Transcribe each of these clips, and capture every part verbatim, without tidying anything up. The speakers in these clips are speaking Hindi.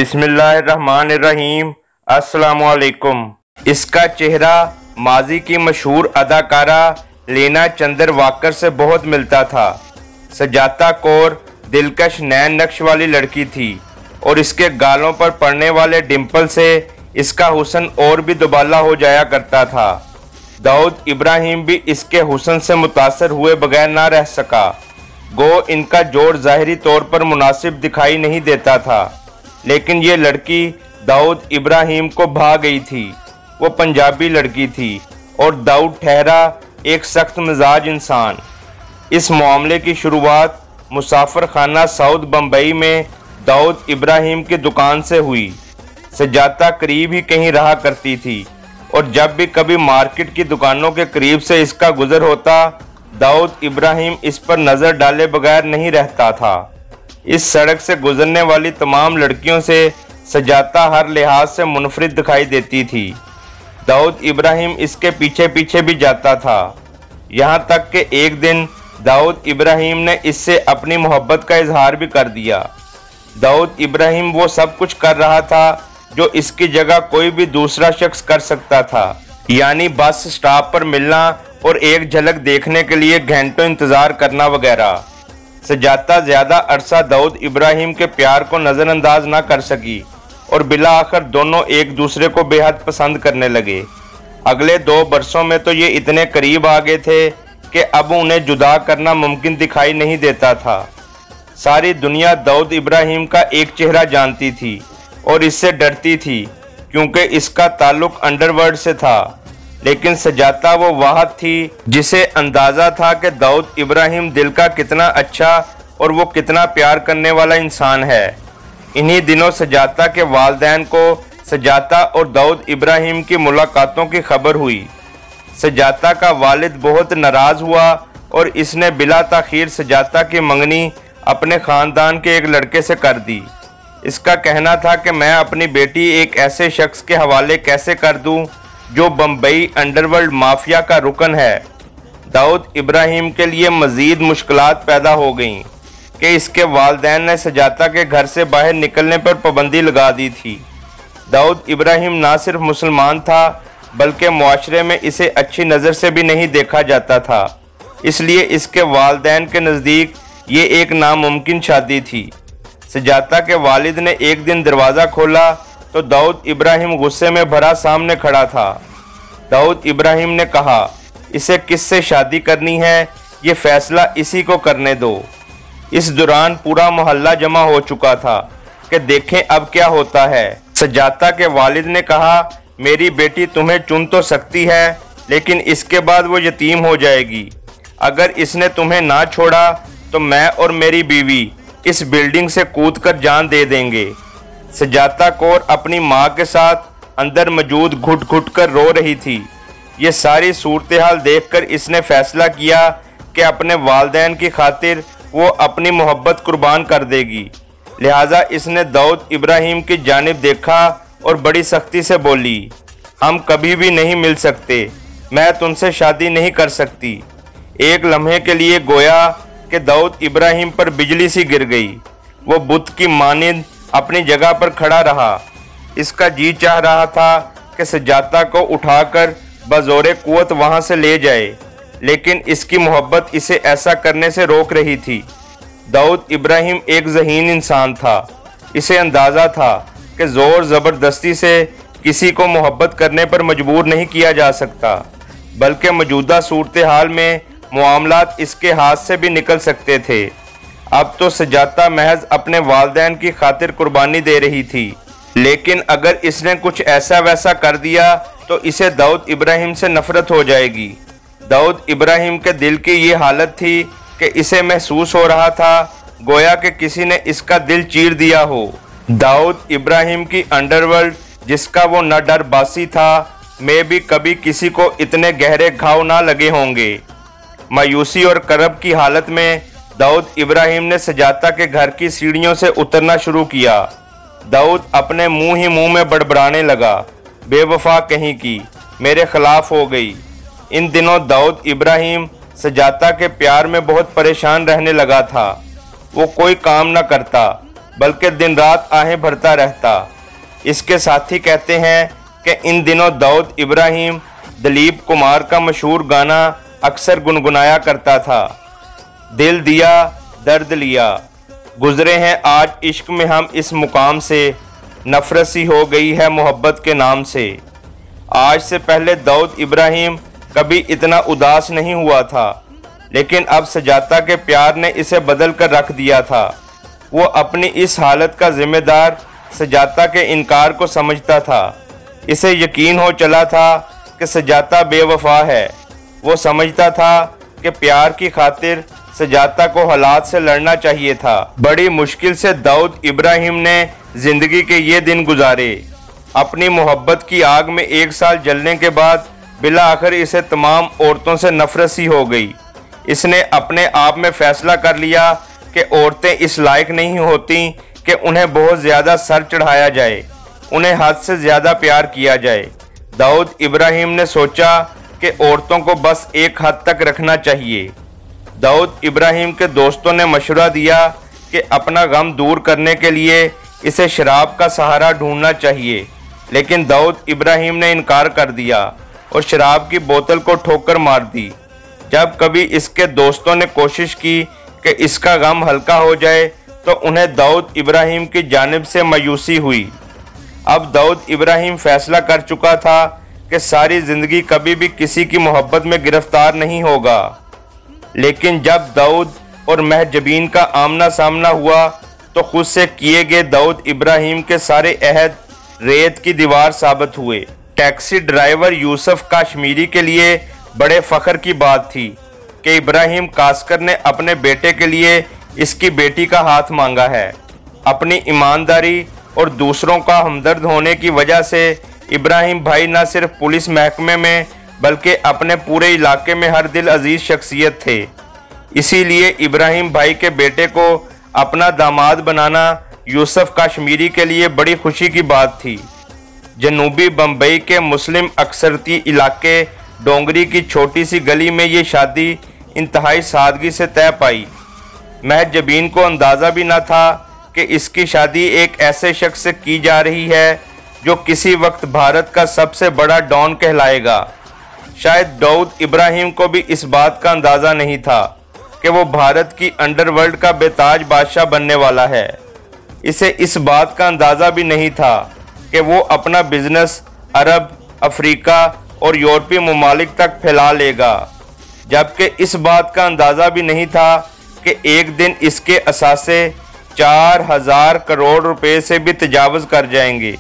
बिस्मिल्लाहिर्रहमानिर्रहीम। अस्सलामुअलैकुम। इसका चेहरा माजी की मशहूर अदाकारा लेना चंदरवाकर से बहुत मिलता था। सजाता कौर दिलकश नैन नक्श वाली लड़की थी और इसके गालों पर पड़ने वाले डिंपल से इसका हुस्न और भी दुबाला हो जाया करता था। दाऊद इब्राहिम भी इसके हुस्न से मुतासर हुए बगैर ना रह सका। गो इनका जोड़ ज़ाहिरी तौर पर मुनासिब दिखाई नहीं देता था, लेकिन ये लड़की दाऊद इब्राहिम को भा गई थी। वो पंजाबी लड़की थी और दाऊद ठहरा एक सख्त मिजाज इंसान। इस मामले की शुरुआत मुसाफिर खाना साउथ बम्बई में दाऊद इब्राहिम की दुकान से हुई। सजाता करीब ही कहीं रहा करती थी और जब भी कभी मार्केट की दुकानों के करीब से इसका गुजर होता, दाऊद इब्राहिम इस पर नज़र डाले बगैर नहीं रहता था। इस सड़क से गुजरने वाली तमाम लड़कियों से सजाता हर लिहाज से मुनफरिद दिखाई देती थी। दाऊद इब्राहिम इसके पीछे पीछे भी जाता था, यहाँ तक कि एक दिन दाऊद इब्राहिम ने इससे अपनी मोहब्बत का इजहार भी कर दिया। दाऊद इब्राहिम वो सब कुछ कर रहा था जो इसकी जगह कोई भी दूसरा शख्स कर सकता था, यानी बस स्टॉप पर मिलना और एक झलक देखने के लिए घंटों इंतज़ार करना वगैरह। सजाता ज़्यादा अरसा दाऊद इब्राहिम के प्यार को नज़रअंदाज ना कर सकी और बिला आखिर दोनों एक दूसरे को बेहद पसंद करने लगे। अगले दो बरसों में तो ये इतने करीब आ गए थे कि अब उन्हें जुदा करना मुमकिन दिखाई नहीं देता था। सारी दुनिया दाऊद इब्राहिम का एक चेहरा जानती थी और इससे डरती थी क्योंकि इसका ताल्लुक अंडरवर्ल्ड से था, लेकिन सजाता वो वाहद थी जिसे अंदाज़ा था कि दाऊद इब्राहिम दिल का कितना अच्छा और वो कितना प्यार करने वाला इंसान है। इन्हीं दिनों सजाता के वालिदैन को सजाता और दाऊद इब्राहिम की मुलाकातों की खबर हुई। सजाता का वालिद बहुत नाराज़ हुआ और इसने बिला ताखीर सजाता की मंगनी अपने ख़ानदान के एक लड़के से कर दी। इसका कहना था कि मैं अपनी बेटी एक ऐसे शख्स के हवाले कैसे कर दूं जो बम्बई अंडरवर्ल्ड माफिया का रुकन है। दाऊद इब्राहिम के लिए मज़ीद मुश्किलात पैदा हो गईं कि इसके वालिदैन ने सजाता के घर से बाहर निकलने पर पाबंदी लगा दी थी। दाऊद इब्राहिम ना सिर्फ मुसलमान था बल्कि मुआशरे में इसे अच्छी नज़र से भी नहीं देखा जाता था, इसलिए इसके वालिदैन के नज़दीक ये एक नामुमकिन शादी थी। सजाता के वालिद ने एक दिन दरवाज़ा खोला तो दाऊद इब्राहिम गुस्से में भरा सामने खड़ा था। दाऊद इब्राहिम ने कहा, इसे किससे शादी करनी है ये फैसला इसी को करने दो। इस दौरान पूरा मोहल्ला जमा हो चुका था कि देखें अब क्या होता है। सजाता के वालिद ने कहा, मेरी बेटी तुम्हें चुन तो सकती है लेकिन इसके बाद वो यतीम हो जाएगी। अगर इसने तुम्हें ना छोड़ा तो मैं और मेरी बीवी इस बिल्डिंग से कूदकर जान दे देंगे। सजाता कौर अपनी माँ के साथ अंदर मौजूद घुट घुट कर रो रही थी। ये सारी सूरत हाल देखकर इसने फैसला किया कि अपने वालिदैन की खातिर वो अपनी मोहब्बत कुर्बान कर देगी। लिहाजा इसने दाऊद इब्राहिम की जानिब देखा और बड़ी सख्ती से बोली, हम कभी भी नहीं मिल सकते, मैं तुमसे शादी नहीं कर सकती। एक लम्हे के लिए गोया कि दाऊद इब्राहिम पर बिजली सी गिर गई। वो बुत की मानिंद अपनी जगह पर खड़ा रहा। इसका जी चाह रहा था कि सजाता को उठाकर बज़ोरे कुव्वत वहाँ से ले जाए, लेकिन इसकी मोहब्बत इसे ऐसा करने से रोक रही थी। दाऊद इब्राहिम एक ज़हीन इंसान था। इसे अंदाज़ा था कि ज़ोर ज़बरदस्ती से किसी को मोहब्बत करने पर मजबूर नहीं किया जा सकता, बल्कि मौजूदा सूरत हाल में मामलात इसके हाथ से भी निकल सकते थे। अब तो सजाता महज अपने वालिदैन की खातिर कुर्बानी दे रही थी, लेकिन अगर इसने कुछ ऐसा वैसा कर दिया तो इसे दाऊद इब्राहिम से नफरत हो जाएगी। दाऊद इब्राहिम के दिल की ये हालत थी कि इसे महसूस हो रहा था गोया कि किसी ने इसका दिल चीर दिया हो। दाऊद इब्राहिम की अंडरवर्ल्ड जिसका वो न डर बासी था में भी कभी किसी को इतने गहरे घाव ना लगे होंगे। मायूसी और करब की हालत में दाऊद इब्राहिम ने सजाता के घर की सीढ़ियों से उतरना शुरू किया। दाऊद अपने मुंह ही मुंह में बड़बड़ाने लगा, बेवफा कहीं की, मेरे खिलाफ हो गई। इन दिनों दाऊद इब्राहिम सजाता के प्यार में बहुत परेशान रहने लगा था। वो कोई काम न करता बल्कि दिन रात आहें भरता रहता। इसके साथी कहते हैं कि इन दिनों दाऊद इब्राहिम दिलीप कुमार का मशहूर गाना अक्सर गुनगुनाया करता था, दिल दिया दर्द लिया। गुजरे हैं आज इश्क में हम इस मुकाम से, नफरत सी हो गई है मोहब्बत के नाम से। आज से पहले दाऊद इब्राहिम कभी इतना उदास नहीं हुआ था, लेकिन अब सजाता के प्यार ने इसे बदल कर रख दिया था। वो अपनी इस हालत का जिम्मेदार सजाता के इनकार को समझता था। इसे यकीन हो चला था कि सजाता बेवफा है। वो समझता था कि प्यार की खातिर सजाता को हालात से लड़ना चाहिए था। बड़ी मुश्किल से दाऊद इब्राहिम ने जिंदगी के ये दिन गुजारे। अपनी मोहब्बत की आग में एक साल जलने के बाद बिला आखिर इसे तमाम औरतों से नफरत सी हो गई। इसने अपने आप में फैसला कर लिया कि औरतें इस लायक नहीं होती कि उन्हें बहुत ज़्यादा सर चढ़ाया जाए, उन्हें हद से ज़्यादा प्यार किया जाए। दाऊद इब्राहिम ने सोचा कि औरतों को बस एक हद तक रखना चाहिए। दाऊद इब्राहिम के दोस्तों ने मशवरा दिया कि अपना गम दूर करने के लिए इसे शराब का सहारा ढूंढना चाहिए, लेकिन दाऊद इब्राहिम ने इनकार कर दिया और शराब की बोतल को ठोकर मार दी। जब कभी इसके दोस्तों ने कोशिश की कि इसका गम हल्का हो जाए तो उन्हें दाऊद इब्राहिम की जानिब से मायूसी हुई। अब दाऊद इब्राहिम फैसला कर चुका था कि सारी ज़िंदगी कभी भी किसी की मोहब्बत में गिरफ्तार नहीं होगा। लेकिन जब दाऊद और महजबीन का आमना सामना हुआ तो खुद से किए गए दाऊद इब्राहिम के सारे अहद रेत की दीवार साबित हुए। टैक्सी ड्राइवर यूसुफ काश्मीरी के लिए बड़े फख्र की बात थी कि इब्राहिम कास्कर ने अपने बेटे के लिए इसकी बेटी का हाथ मांगा है। अपनी ईमानदारी और दूसरों का हमदर्द होने की वजह से इब्राहिम भाई न सिर्फ पुलिस महकमे में बल्कि अपने पूरे इलाके में हर दिल अजीज शख्सियत थे। इसीलिए इब्राहिम भाई के बेटे को अपना दामाद बनाना यूसुफ काश्मीरी के लिए बड़ी खुशी की बात थी। जनूबी बम्बई के मुस्लिम अक्सरती इलाके डोंगरी की छोटी सी गली में ये शादी इंतहाई सादगी से तय पाई। महजबीन को अंदाज़ा भी न था कि इसकी शादी एक ऐसे शख्स से की जा रही है जो किसी वक्त भारत का सबसे बड़ा डॉन कहलाएगा। शायद दाऊद इब्राहिम को भी इस बात का अंदाज़ा नहीं था कि वो भारत की अंडरवर्ल्ड का बेताज बादशाह बनने वाला है। इसे इस बात का अंदाज़ा भी नहीं था कि वो अपना बिजनेस अरब, अफ्रीका और यूरोपीय ममालिक तक फैला लेगा, जबकि इस बात का अंदाज़ा भी नहीं था कि एक दिन इसके असासे चार हजार करोड़ रुपए से भी तजावज़ कर जाएंगे।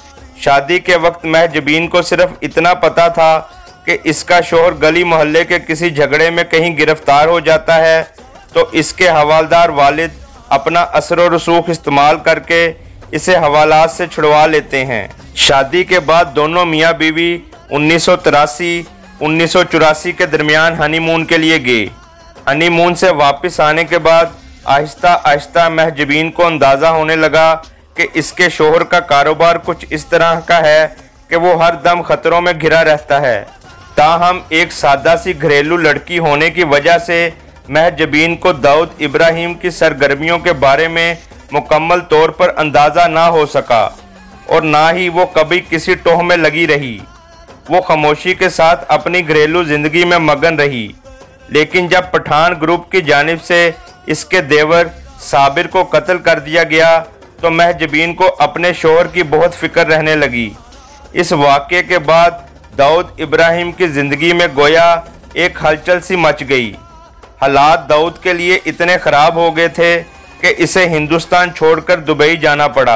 शादी के वक्त महजबीन को सिर्फ इतना पता था कि इसका शोहर गली मोहल्ले के किसी झगड़े में कहीं गिरफ्तार हो जाता है तो इसके हवालदार वालिद अपना असर व रसूख इस्तेमाल करके इसे हवालात से छुड़वा लेते हैं। शादी के बाद दोनों मियाँ बीवी उन्नीस सौ तिरासी उन्नीस सौ चौरासी के दरमियान हनीमून के लिए गए। हनीमून से वापस आने के बाद आहिस्ता आहिस्ता महजबीन को अंदाज़ा होने लगा कि इसके शोहर का कारोबार कुछ इस तरह का है कि वो हर दम खतरों में घिरा रहता है। ताहम एक सादा सी घरेलू लड़की होने की वजह से महजबीन को दाऊद इब्राहिम की सरगर्मियों के बारे में मुकम्मल तौर पर अंदाज़ा ना हो सका और ना ही वो कभी किसी टोह में लगी रही। वो खामोशी के साथ अपनी घरेलू ज़िंदगी में मगन रही। लेकिन जब पठान ग्रुप की जानिब से इसके देवर साबिर को कत्ल कर दिया गया तो महजबीन को अपने शोहर की बहुत फिक्र रहने लगी। इस वाक़े के बाद दाऊद इब्राहिम की ज़िंदगी में गोया एक हलचल सी मच गई। हालात दाऊद के लिए इतने ख़राब हो गए थे कि इसे हिंदुस्तान छोड़कर दुबई जाना पड़ा।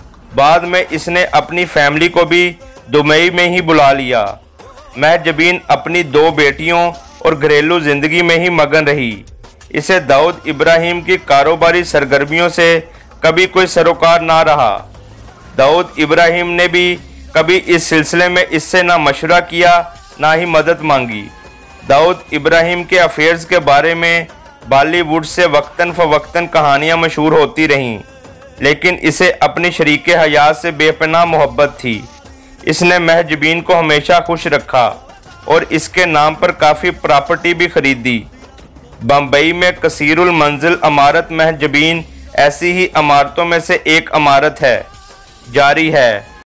बाद में इसने अपनी फैमिली को भी दुबई में ही बुला लिया। महजबीन अपनी दो बेटियों और घरेलू ज़िंदगी में ही मगन रही। इसे दाऊद इब्राहिम की कारोबारी सरगर्मियों से कभी कोई सरोकार ना रहा। दाऊद इब्राहिम ने भी कभी इस सिलसिले में इससे ना मशवरा किया ना ही मदद मांगी। दाऊद इब्राहिम के अफेयर्स के बारे में बॉलीवुड से वक्तन फ़वक्तन कहानियाँ मशहूर होती रहीं, लेकिन इसे अपनी शरीके हयात से बेपनाह मोहब्बत थी। इसने महजबीन को हमेशा खुश रखा और इसके नाम पर काफ़ी प्रॉपर्टी भी खरीदी। बम्बई में कसीरुल मंजिल अमारत महजबीन ऐसी ही इमारतों में से एक इमारत है, जारी है।